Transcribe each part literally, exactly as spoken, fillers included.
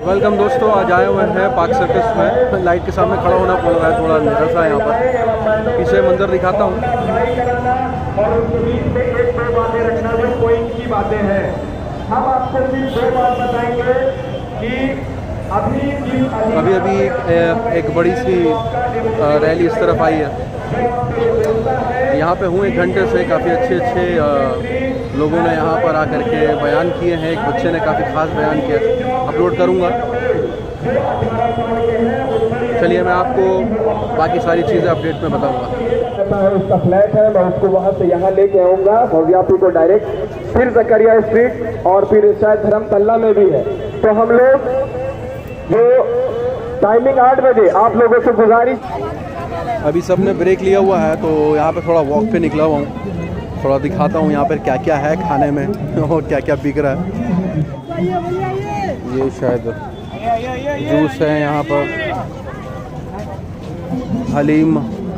Welcome दोस्तों, आज आए हुए हैं पार्क सर्कस में। लाइट के सामने खड़ा होना पड़ रहा है, थोड़ा अंधेरा सा है यहाँ पर। पीछे मंजर दिखाता हूँ। और उसके बीच में एक दो बातें रखना जो पॉइंट की बातें हैं। हम आपको सिर्फ दो बात बताएंगे कि अभी अभी अभी एक, एक बड़ी सी रैली इस तरफ आई है। यहाँ पे हूँ एक घंटे से। काफ़ी अच्छे अच्छे लोगों ने यहाँ पर आकर के बयान किए हैं। एक बच्चे ने काफ़ी खास बयान किया, अपलोड करूँगा। चलिए मैं आपको बाकी सारी चीज़ें अपडेट में बताऊँगा। उसका फ्लैट है, मैं उसको वहाँ से यहाँ लेके आऊँगा भव्यापी को डायरेक्ट, फिर जकरिया स्ट्रीट और फिर शायद धर्मतल्ला में भी है। तो हम लोग जो टाइमिंग आठ बजे आप लोगों से गुजारिश। अभी सबने ब्रेक लिया हुआ है तो यहाँ पे थोड़ा वॉक पे निकला हुआ हूँ। थोड़ा दिखाता हूँ यहाँ पर क्या क्या है खाने में और क्या क्या बिक रहा है। ये शायद जूस है यहाँ पर, हलीम,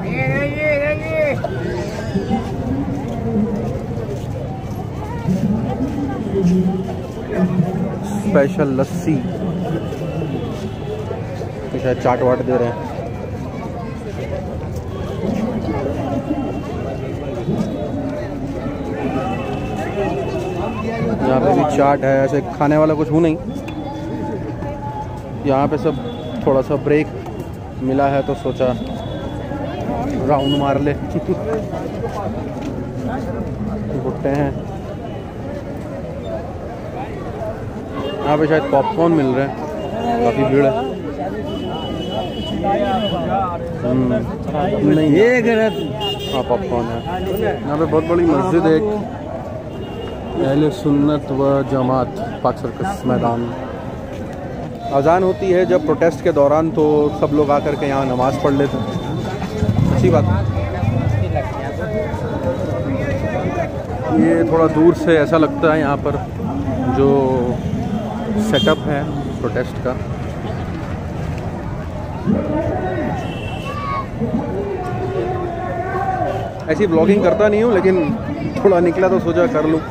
स्पेशल लस्सी, तो शायद चाट वाट दे रहे हैं। यहाँ पे भी चाट है। ऐसे खाने वाला कुछ हूँ नहीं। यहाँ पे सब थोड़ा सा ब्रेक मिला है तो सोचा राउंड मार ले। भुट्टे हैं यहाँ पे, शायद पॉपकॉर्न मिल रहे हैं। काफ़ी भीड़ है। नहीं ये गलत। हाँ पॉपकॉर्न है। यहाँ पे बहुत बड़ी मस्जिद है, अहले सुन्नत व जमात पार्क सर्कस मैदान। अजान होती है जब प्रोटेस्ट के दौरान, तो सब लोग आकर के यहाँ नमाज़ पढ़ लेते हैं। अच्छी बात है। ये थोड़ा दूर से ऐसा लगता है यहाँ पर जो सेटअप है प्रोटेस्ट का। ऐसी ब्लॉगिंग करता नहीं हूँ, लेकिन थोड़ा निकला तो सोचा कर लूँ।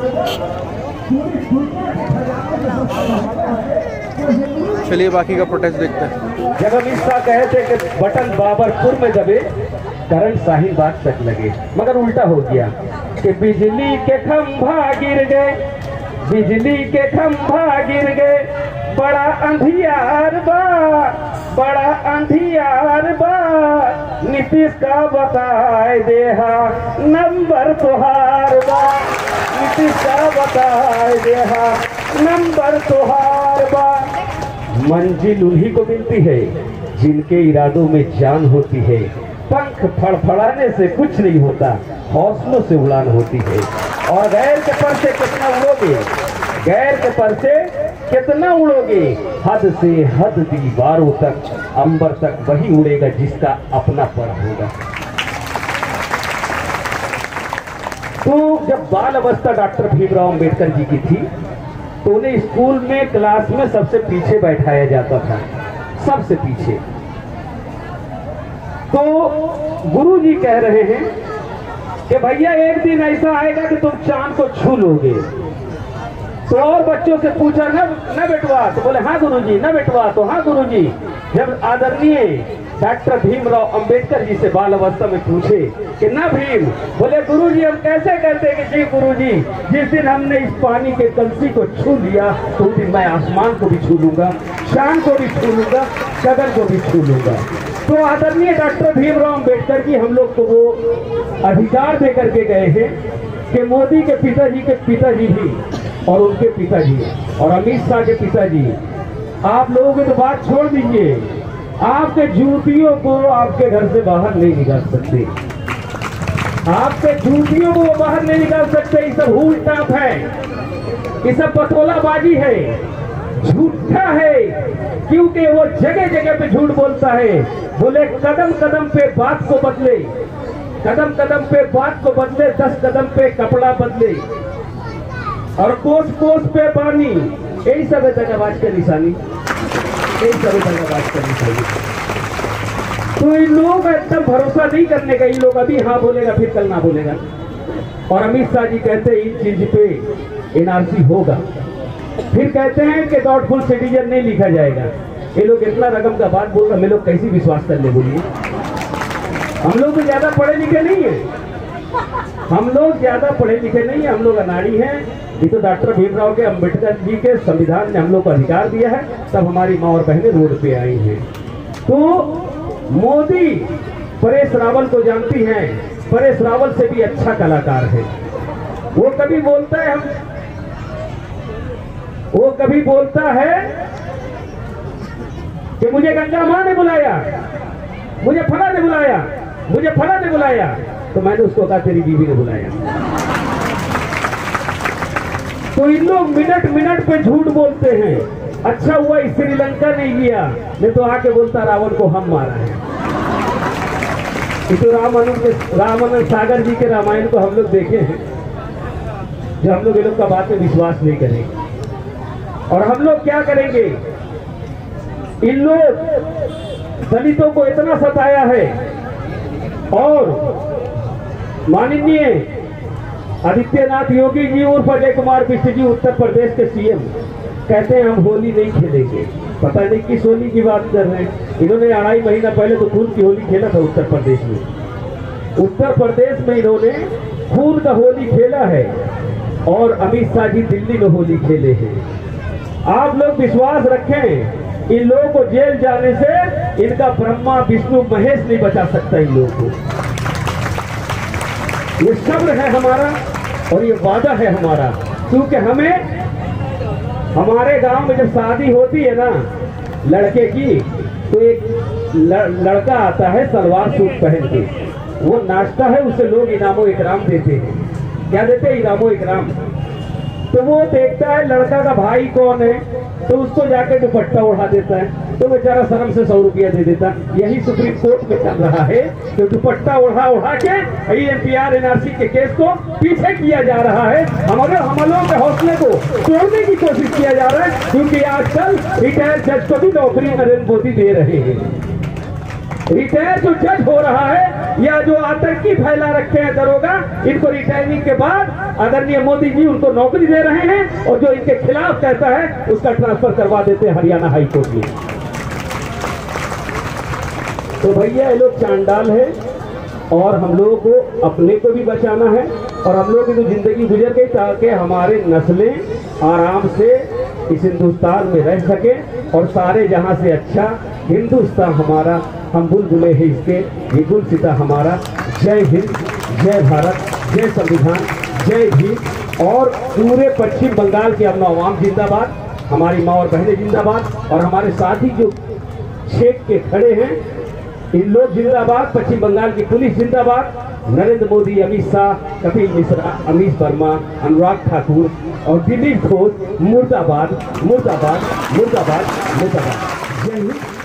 चलिए बाकी का प्रोटेस्ट देखते हैं। जब अमित शाह कहे थे कि बटन बाबरपुर में दबे करंट शाहीन बाग तक लगे, मगर उल्टा हो गया कि बिजली के खंभा गिर गए, बिजली के खंभा गिर गए, बड़ा अंधियार बा, बड़ा अंधियार बा, नीतीश का बताए देहा नंबर तुहार बा, नीतीश का बताए देहा नंबर तुहार बा। मंजिल उन्हीं को मिलती है जिनके इरादों में जान होती है। पंख फड़फड़ाने से कुछ नहीं होता, हौसलों से उड़ान होती है। और गैर के पर से कितना उड़ोगे, गैर के पर से कितना उड़ोगे, हद से हद दीवारों तक, अंबर तक वही उड़ेगा जिसका अपना पर होगा। तो जब बाल अवस्था डॉक्टर भीमराव अंबेडकर जी की थी, तो उन्हें स्कूल में क्लास में सबसे पीछे बैठाया जाता था, सबसे पीछे। तो गुरु जी कह रहे हैं कि भैया एक दिन ऐसा आएगा कि तुम चांद को छू लोगे। तो और बच्चों से पूछा ना ना बेटवा, तो बोले हाँ गुरुजी, ना बेटवा तो हाँ गुरुजी। जब आदरणीय डॉक्टर भीमराव अंबेडकर जी से बाल अवस्था में पूछे कि ना भीम, बोले गुरुजी हम कैसे कहते कि जी गुरुजी, जिस दिन हमने इस पानी के कलसी को छू लिया तो उस दिन मैं आसमान को भी छू लूंगा, चांद को भी छू लूंगा, गगन को भी छू लूंगा। तो आदरणीय डॉक्टर भीमराव अंबेडकर जी हम लोग को वो अधिकार दे करके गए हैं कि मोदी के पिताजी के पिताजी भी और उनके पिताजी और अमित शाह के पिताजी, आप लोगों की तो बात छोड़ दीजिए, आपके जूतियों को आपके घर से बाहर नहीं निकाल सकते, आपके जूतियों को वो बाहर नहीं निकाल सकते। ये सब हुल टाप है, ये सब पटोलाबाजी है, झूठा है, क्योंकि वो जगह जगह पे झूठ बोलता है। बोले कदम कदम पे बात को बदले, कदम कदम पे बात को बदले, दस कदम पे कपड़ा बदले, और कोस कोस पे पानी। यही सब है दगाबाज का निशानी, यही सब है दगाबाज का निशानी। तो इन लोगों का एकदम भरोसा नहीं करने का। इन लोग अभी हाँ बोलेगा फिर कल ना बोलेगा। और अमित शाह जी कहते हैं इन चीज पे एनआरसी होगा, फिर कहते हैं कि डॉटफुल सिटीजन नहीं लिखा जाएगा। ये लोग इतना रकम का बात बोल रहे, हमें लोग कैसे विश्वास कर ले बोलिए। हम लोग तो ज्यादा पढ़े लिखे नहीं है, हम लोग ज्यादा पढ़े लिखे नहीं है, हम लोग अनाड़ी हैं। ये तो डॉक्टर भीमराव के अम्बेडकर जी के संविधान ने हम लोग को अधिकार दिया है, तब हमारी माँ और बहनें रोड पे आई हैं। तो मोदी परेश रावल को जानती हैं, परेश रावल से भी अच्छा कलाकार है। वो कभी बोलता है हम वो कभी बोलता है कि मुझे गंगा माँ ने बुलाया, मुझे फला ने बुलाया, मुझे फला ने बुलाया, तो मैंने उसको कहा तेरी बीवी ने बुलाया। तो इन लोग मिनट मिनट पे झूठ बोलते हैं। अच्छा हुआ इस श्रीलंका नहीं गया, नहीं तो आके बोलता रावण को हम मारा है। तो रामानंद के रामानंद सागर जी के रामायण को हम लोग देखे हैं, जो हम लोग ये लोग का बात में विश्वास नहीं करेंगे। और हम लोग क्या करेंगे, इन लोग दलितों को इतना सताया है। और माननीय आदित्यनाथ योगी जी उर्फ अजय कुमार बिष्ट जी उत्तर प्रदेश के सीएम कहते हैं हम होली नहीं खेलेंगे। पता नहीं किस होली की बात कर रहे हैं। इन्होंने अढ़ाई महीना पहले तो खून की होली खेला था उत्तर प्रदेश में। उत्तर प्रदेश में इन्होंने खून का होली खेला है और अमित शाह जी दिल्ली में होली खेले हैं। आप लोग विश्वास रखें, इन लोगों को जेल जाने से इनका ब्रह्मा विष्णु महेश नहीं बचा सकता इन लोगों को। ये सब्र है हमारा और ये वादा है हमारा, क्योंकि हमें हमारे गांव में जब शादी होती है ना लड़के की, तो एक लड़का आता है सलवार सूट पहन के, वो नाचता है, उसे लोग इनामो इकराम देते हैं। क्या देते हैं? इनामो इकराम। तो वो देखता है लड़का का भाई कौन है, तो उसको जाके दुपट्टा उड़ा देता है, तो बेचारा शर्म से सौ रुपया दे देता। यही सुप्रीम कोर्ट में चल रहा है कि दुपट्टा उड़ा उड़ा के M P R N R C के केस को पीछे किया जा रहा है। हमारे हम लोगों के हौसले को तोड़ने की कोशिश किया जा रहा है, क्योंकि आजकल रिटायर्ड जज को भी नौकरी नरेंद्र मोदी दे रहे हैं। रिटायर जो जज हो रहा है या जो आतंकी फैला रखे हैं दरोगा, इनको रिटायरिंग के बाद आदरणीय मोदी जी उनको नौकरी दे रहे हैं, और जो इनके खिलाफ कहता है उसका ट्रांसफर करवा देते हैं हरियाणा हाई कोर्ट में। तो भैया ये लोग चांडाल है, और हम लोगों को अपने को भी बचाना है, और हम लोग की तो जिंदगी गुजर गई ताकि हमारे नस्लें आराम से इस हिंदुस्तान में रह सके, और सारे जहां से अच्छा हिंदुस्तान हमारा, हम बुलबुले हैं इसके, ये गुलसिता हमारा। जय हिंद, जय भारत, जय संविधान, जय भीम। और पूरे पश्चिम बंगाल के अपना अवाम जिंदाबाद, हमारी माँ और बहनें जिंदाबाद, और हमारे साथी जो छेक के खड़े हैं इन लोग जिंदाबाद, पश्चिम बंगाल की पुलिस जिंदाबाद, नरेंद्र मोदी, अमित शाह, कपिल मिश्रा, अमीश वर्मा, अनुराग ठाकुर और दिलीप घोष, मुर्दाबाद मुर्दाबाद मुर्दाबाद मुर्दाबाद। जय हिंद।